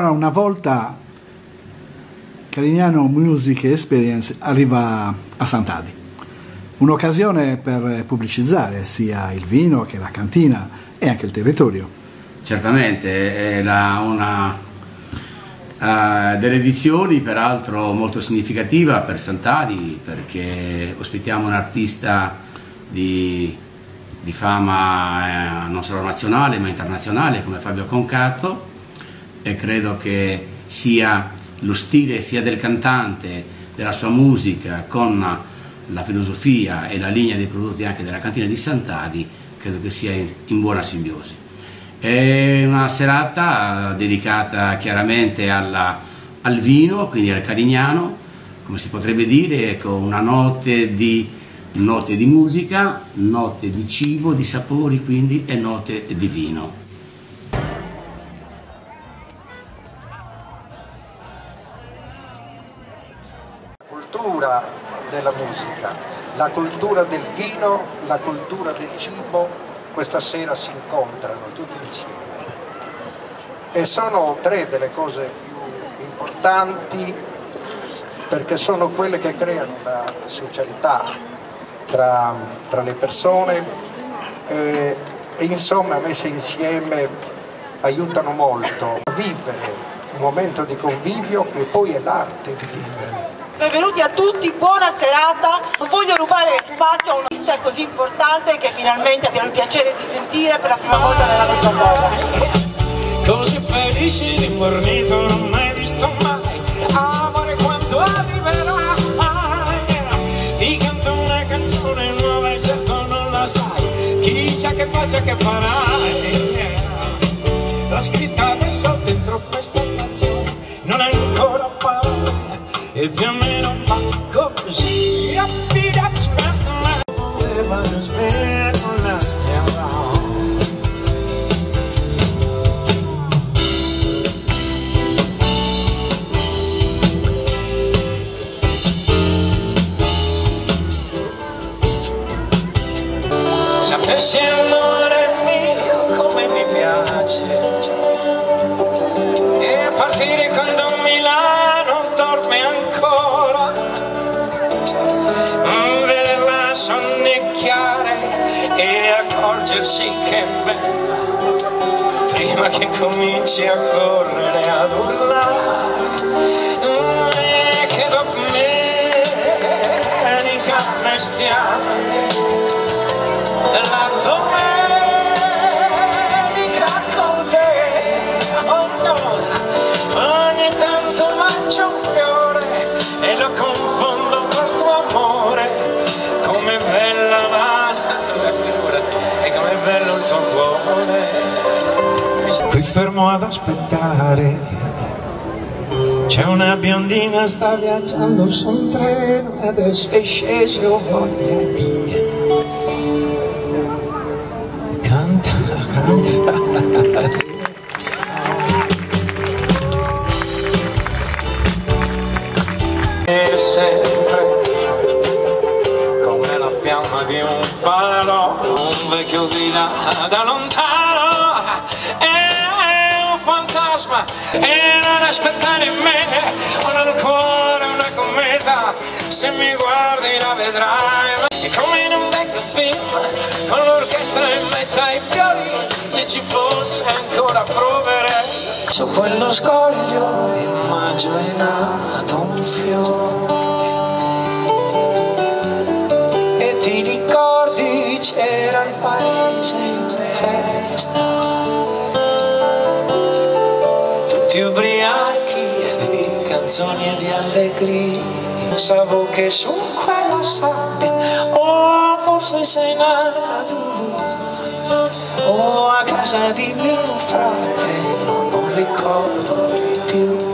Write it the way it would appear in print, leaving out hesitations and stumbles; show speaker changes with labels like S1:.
S1: Allora una volta Carignano Music Experience arriva a Sant'Adi, un'occasione per pubblicizzare sia il vino che la cantina e anche il territorio.
S2: Certamente, è una delle edizioni peraltro molto significativa per Sant'Adi, perché ospitiamo un artista di fama non solo nazionale ma internazionale come Fabio Concato, e credo che sia lo stile sia del cantante, della sua musica, con la filosofia e la linea dei prodotti anche della cantina di Sant'Adi, credo che sia in buona simbiosi. È una serata dedicata chiaramente al vino, quindi al Carignano, come si potrebbe dire, con una notte di musica, note di cibo, di sapori quindi, e note di vino.
S3: Cultura della musica, la cultura del vino, la cultura del cibo, questa sera si incontrano tutti insieme e sono tre delle cose più importanti, perché sono quelle che creano la socialità tra le persone e insomma messe insieme aiutano molto a vivere un momento di convivio che poi è l'arte di vivere.
S4: Benvenuti a tutti, buona serata. Non voglio rubare spazio a una lista così importante che finalmente abbiamo il piacere di sentire per la prima volta nella nostra terra.
S5: Così felice di guarnito non mai visto mai, amore quando arriverà. Ti canto una canzone nuova e certo non la sai, chissà che faccia che farai. L'ho scritta adesso dentro questa stazione, non è ancora parole e più o meno fa così. Sapessi amore mio come mi piace, e partire quando Milano dorme ancora, vederla sonnecchiare e accorgersi che è bella, prima che cominci a correre ad urlare, che domenica restiamo. La domenica con te, oh no, ogni tanto mangio un fiore e lo confondo col tuo amore, come bella la tua figura e come bello il tuo cuore. Qui fermo ad aspettare, c'è una biondina sta viaggiando su un treno e adesso è scesa, ho voglia di canta. E sempre come la fiamma di un faro, un vecchio grida da lontano, è un fantasma e non aspetta nemmeno, ho nel cuore una cometa, se mi guardi la vedrai. E come in un vecchio film, con l'orchestra in mezzo ai fiori, se ci fosse ancora proverei. Su quello scoglio in maggio è nato un fiore, e ti ricordi c'era il paese in festa, tutti ubriachi di canzoni e di allegria. Pensavo che su quella sabbia, oh forse sei nata tu, oh a casa di mio fratello, non ricordo più.